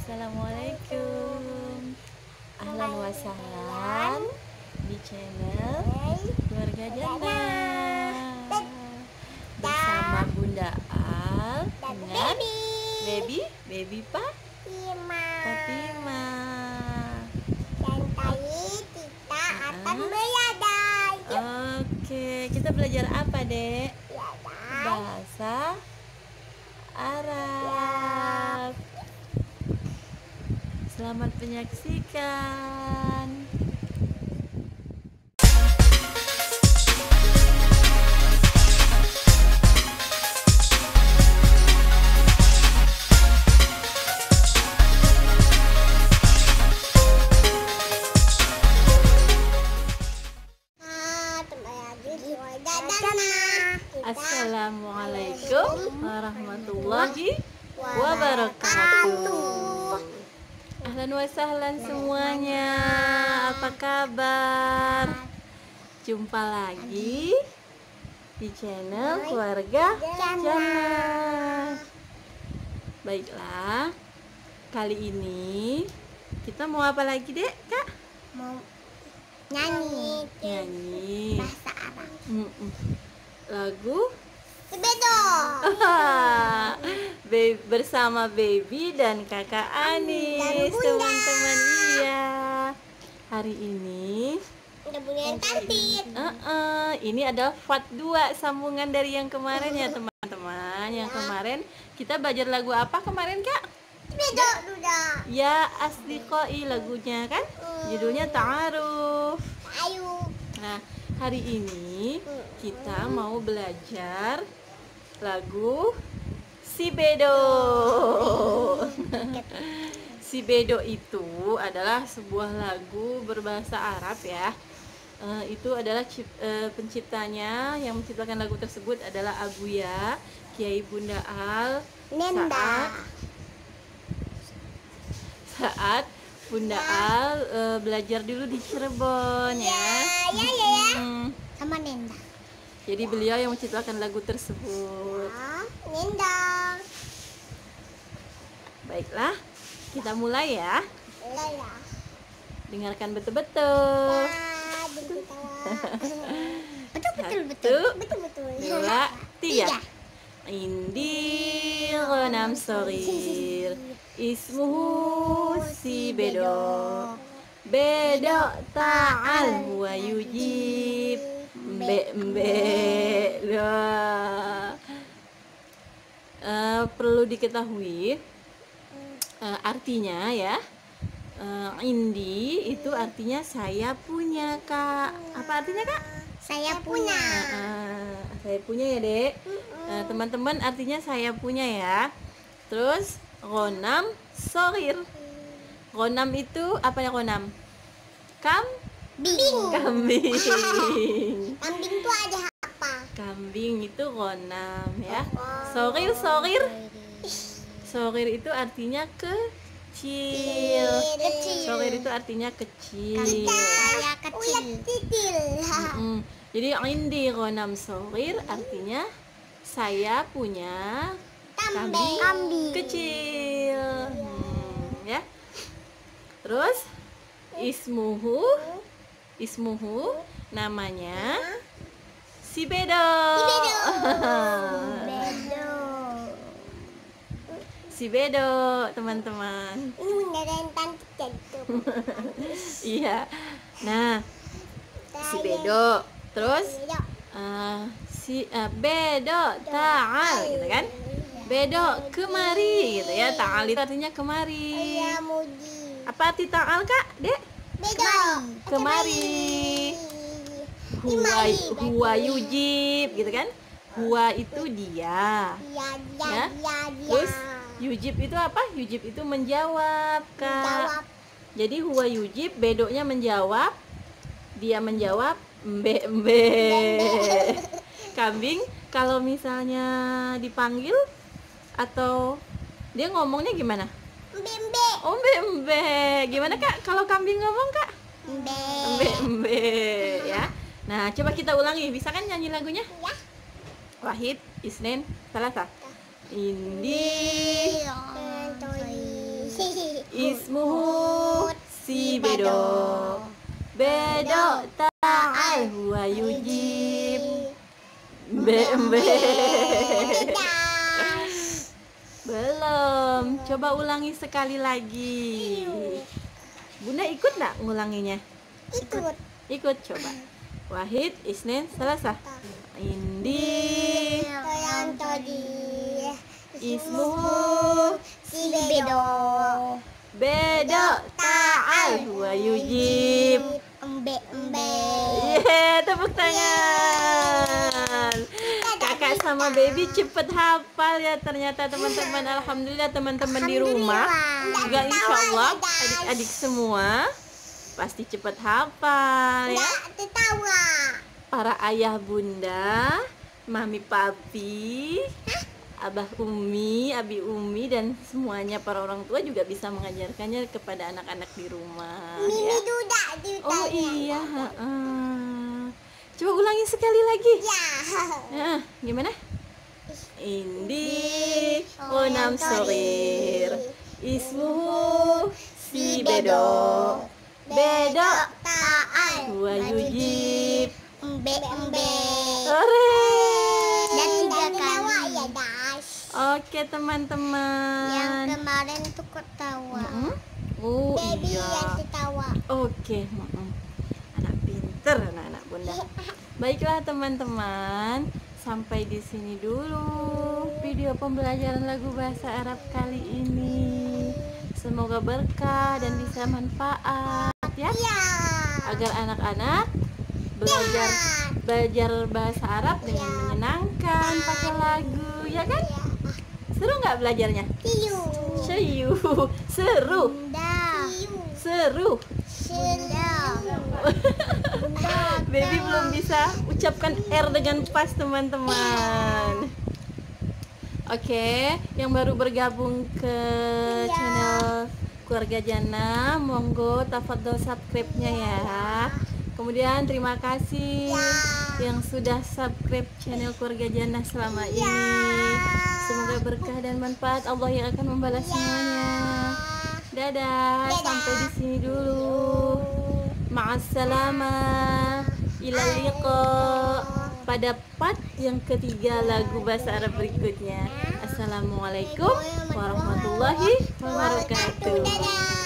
Assalamualaikum. Ahlan wa sahlan di channel Keluarga Jana bersama Bunda Al dengan baby Fatima. Dan kali kita akan belajar. Oke, kita belajar apa, Dek? Bahasa Arab. Selamat menyaksikan. Assalamualaikum warahmatullahi wabarakatuh. Ahlan wa sahlan semuanya. Apa kabar? Jumpa lagi di channel Keluarga Jana. Baiklah, kali ini kita mau apa lagi, Dek? Kak? Mau nyanyi bahasa Arab. Lagu bersama baby dan kakak Anis, teman-teman. Iya, hari ini ini adalah part 2 sambungan dari yang kemarin ya, teman-teman. Yang kemarin kita belajar lagu apa kemarin, Kak? Ya, Asdiqai lagunya kan? Judulnya Ta'aruf. Nah, hari ini kita mau belajar lagu Si Bedo. Si Bedo itu adalah sebuah lagu berbahasa Arab ya. Itu adalah penciptanya, yang menciptakan lagu tersebut adalah Abuya, Kiai Bunda Al, saat Bunda Al belajar dulu di Cirebon ya. Sama Nenda. Jadi beliau yang menciptakan lagu tersebut. Nenda. Baiklah, kita mulai ya. Dengarkan betul-betul. Betul. 2, 3. Indi ghanam saghir ismuhu Si Bedo. Bedo ta'al huwa yujib perlu diketahui artinya ya. Indi itu artinya saya punya, Kak. Apa artinya, Kak? Saya punya. Saya punya ya, Dek. Teman-teman, artinya saya punya ya. Terus ghanam saghir. Ghanam itu apa ya, ghanam? Kambing. Kambing itu ada apa? Kambing itu ghanam ya. Saghir itu artinya kecil. Saghir itu artinya kecil. Saya kecil. Jadi indi ghanam saghir artinya saya punya kambing kecil. Ya. Terus ismuhu namanya Si Bedo. Si Bedo, teman-teman. Ini nggak ada yang cantik gitu. Iya. Nah, Si Bedo. Terus si Bedo ta'al gitu kan? Bedo kemari gitu ya. Ta'al itu artinya kemari. Apa arti ta'al, Kak? Dek? Bedo Kemari. Huwa yujib gitu kan? Huwa itu dia. Ya. Terus yujib itu apa? Yujib itu menjawab, Kak. Jadi huwa yujib, bedonya menjawab. Dia menjawab embe. Kambing kalau misalnya dipanggil atau dia ngomongnya gimana? Embe. Gimana, Kak? Kalau kambing ngomong, Kak? Embe ya. Nah, coba kita ulangi. Bisa kan nyanyi lagunya? Ya. Wahid, Isnin, Salasa. Indi ismuhu si bedo. Bedo ta'al huwa yujib. Embe. Belum. Coba ulangi sekali lagi. Bunda ikut nggak ngulanginya? Ikut coba. Wahid, Isnin, Selasa. Indi ismuhu si bedo. bedo ta'al huwa yujib. Embe. Tepuk tangan. Kakak sama baby cepet hafal ya ternyata teman-teman. Alhamdulillah teman-teman di rumah juga insya Allah adik-adik semua pasti cepet hafal ya. Para ayah bunda, mami papi, abah umi, abi umi, dan semuanya para orang tua juga bisa mengajarkannya kepada anak-anak di rumah ya. Oh iya, coba ulangi sekali lagi. Nah, gimana? Indi onam sorir ismuhu si bedo. Bedo ta'al huwa yujib. Embe. Ore. Dan 3 kali ya, Das. Oke teman-teman. Yang kemarin tuh ketawa. Oh Baby iya. yang ketawa. Oke, anak pinter, anak bunda. Baiklah teman-teman, sampai di sini dulu video pembelajaran lagu bahasa Arab kali ini. Semoga berkah dan bisa manfaat ya. Agar anak-anak belajar bahasa Arab dengan menyenangkan pakai lagu, ya kan? Seru nggak belajarnya? Seru. Baby belum bisa ucapkan R dengan pas teman-teman. Oke, yang baru bergabung ke channel Keluarga Jannah, monggo tafadhol subscribe-nya ya. Kemudian terima kasih yang sudah subscribe channel Keluarga Jannah selama ini. Semoga berkah dan manfaat, Allah yang akan membalas semuanya. Dadah, sampai di sini dulu. Ma'assalamah. Ila liqa. Pada part yang ketiga lagu bahasa Arab berikutnya. Assalamualaikum warahmatullahi wabarakatuh.